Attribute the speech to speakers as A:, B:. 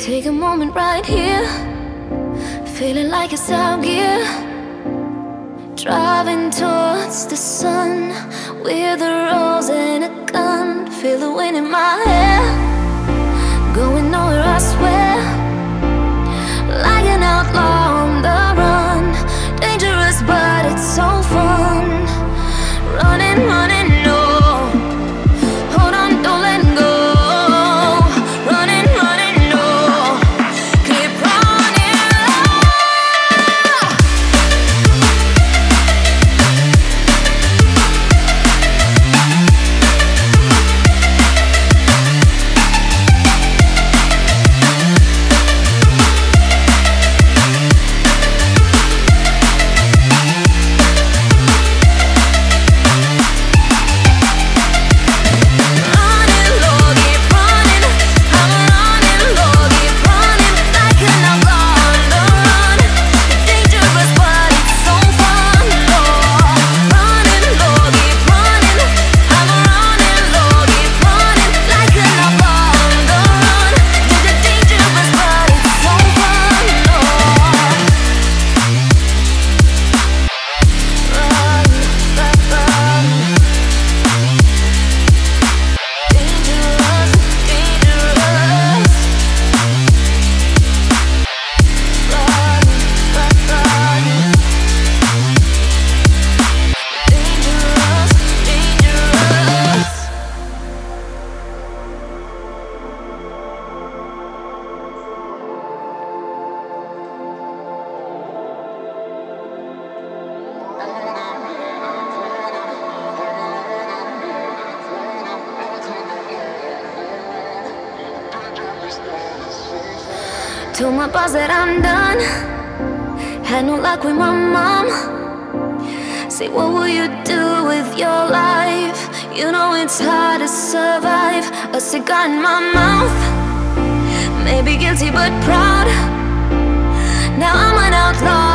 A: Take a moment right here, feeling like it's out gear. Driving towards the sun with a rose and a gun. Feel the wind in my hair, going nowhere I swear. Like an outlaw on the run, dangerous but it's so fun. Running, running, no, hold on, don't let go. Running, running, no, keep running. Told my boss that I'm done. Had no luck with my mom. Say, what will you do with your life? You know it's hard to survive. A cigar in my mouth, maybe guilty but proud. Now I'm an outlaw.